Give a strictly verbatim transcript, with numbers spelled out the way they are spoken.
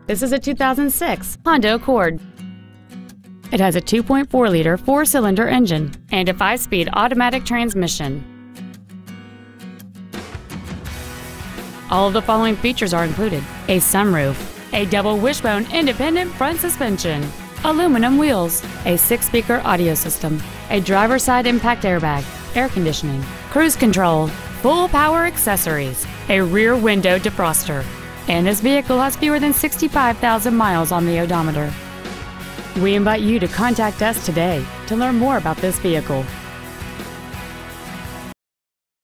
This is a two thousand six Honda Accord. It has a two point four liter four-cylinder engine and a five-speed automatic transmission. All of the following features are included: a sunroof, a double wishbone independent front suspension, aluminum wheels, a six-speaker audio system, a driver's side impact airbag, air conditioning, cruise control, full power accessories, a rear window defroster, and this vehicle has fewer than sixty-five thousand miles on the odometer. We invite you to contact us today to learn more about this vehicle.